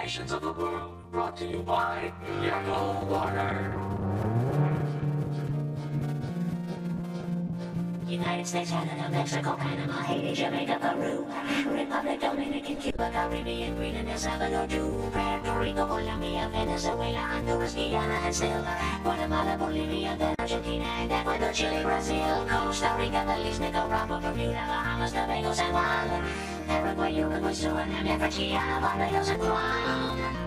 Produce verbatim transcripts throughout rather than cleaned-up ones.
nations of the world, brought to you by Yakko Water. United States, Canada, Mexico, Panama, Haiti, Jamaica, Peru, Republic, Dominican, Cuba, Caribbean, Greenland, El Salvador, Puerto Rico, Colombia, Venezuela, Honduras, Guyana, and still Guatemala, Bolivia, then Argentina, and Ecuador, Chile, Brazil, Costa Rica, Belize, Nicaragua, Bermuda, Bahamas, Tobago, San Juan, Paraguay, Uruguay, Suriname, French, Barbados, and Guam.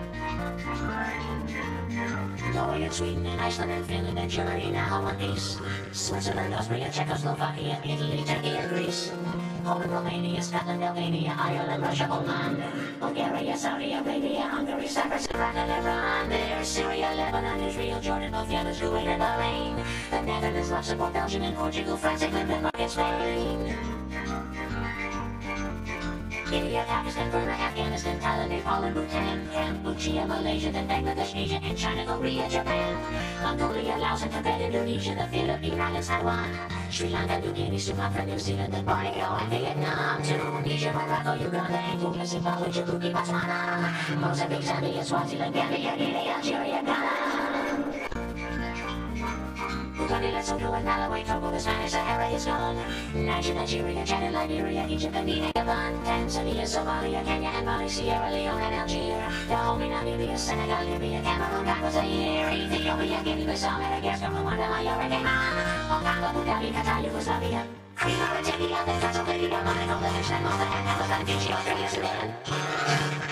Norway and Sweden and Iceland and Finland and Germany now one piece. Switzerland, Austria, Czechoslovakia, Italy, Turkey and Greece. Poland, Romania, Scotland, Albania, Ireland, Russia, Oman, Bulgaria, Saudi Arabia, Hungary, Cyprus, Iraq and Iran. There's Syria, Lebanon, Israel, Jordan, both Yemen, Kuwait and Bahrain. The Netherlands, Luxembourg, Belgium and Portugal, France, England, Denmark and Spain. India, Pakistan, Burma, Afghanistan, Thailand, Nepal, and Bhutan, Cambodia, Malaysia, then Bangladesh, Asia, and China, Korea, Japan, Mongolia, Laos, and Tibet, Indonesia, the Philippines, Islands, Taiwan, Sri Lanka, New Guinea, Sumatra, New Zealand, and Borneo, and Vietnam, Tunisia, Morocco, Uganda, Angola, Zimbabwe, Djibouti, Botswana, Mozambique, Zambia, Swaziland, Gambia, Guinea, Algeria, Ghana. Uganda, Lesotho, and Malawi, Togo, the Spanish Sahara is gone. Niger, Nigeria, Chad, Liberia, Egypt, and the Gabon, Tanzania, Somalia, Kenya, and Mali, Sierra Leone, and Algeria, Dahomey, Namibia, Senegal, Libya, Cameroon, Ghana, Zaire, Ethiopia, Guinea-Bissau, Madagascar, Rwanda, Mallorca, Hong Kong, Abu Dhabi, Qatar, Yugoslavia, Crete, Mauritania, Transylvania, Monaco, Liechtenstein, Malta, and Netherlands, Fiji, Australia, Sudan.